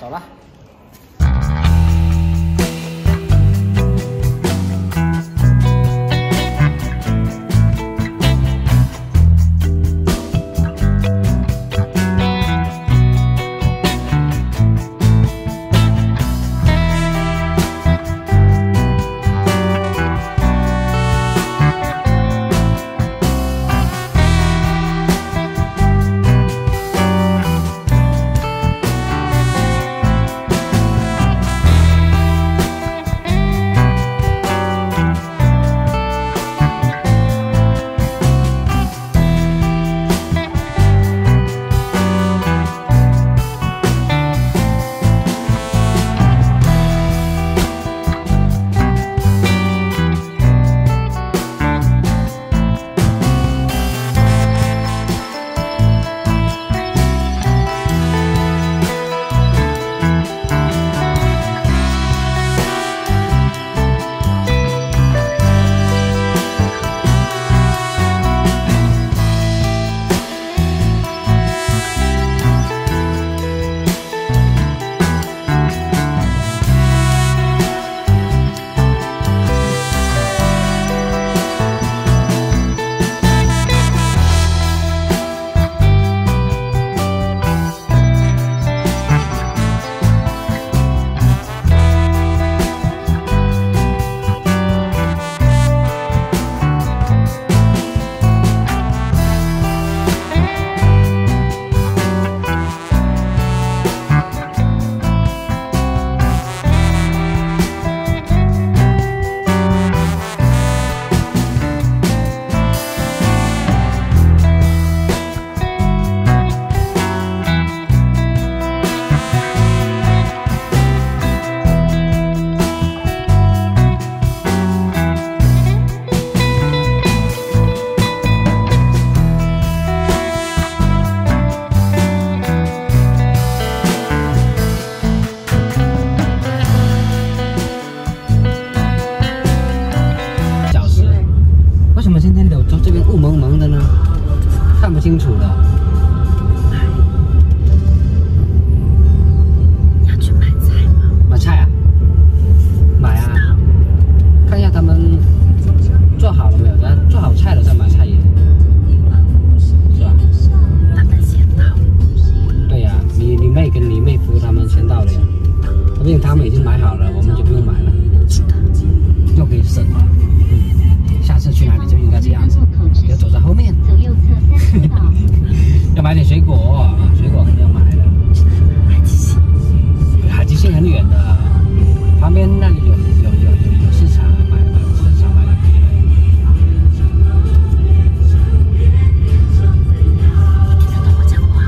走了。看不清楚的。 你要去买菜吗？ 买菜啊？买啊！看一下他们做好了没有？做好菜了再买菜也是吧？ 他们先到。 对呀、你妹跟你妹夫他们先到了呀。毕竟他们已经买好了，我们就不用买了，就可以省了。下次去哪里就应该这样子，要走在后面。要买点水果啊，水果肯定要买的。海基线很远的，旁边那里有市场，买市场买的可以了。 听得懂我讲话？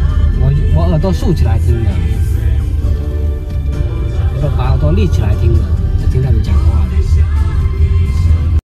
我耳朵竖起来听的，我都把耳朵立起来听的。